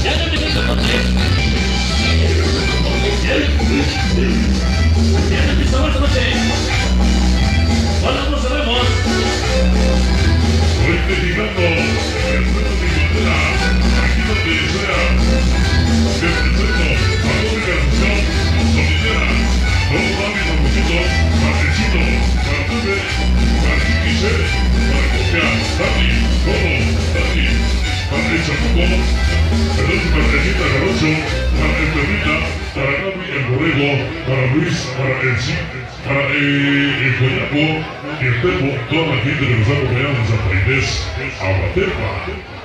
Ya empezó esta noche. Ya empezó esta noche. Hola, nos vemos. Hoy criticando el pueblo de Inglaterra, aquí donde sea. Te presento a Mónica Asunción, solidera, todo David Agustito, Marquecito, para Pepe, para Chiquise, para Copia, Dani, todo, Dani, para el Chapuco, perdón, para Renita Garocho, para el Perrita, para Gaby el Borrego, para Luis, para el Cid, para el Coyaco, y el Tepo, toda la gente que nos ha acompañado en Santa Inés, Aguatepa.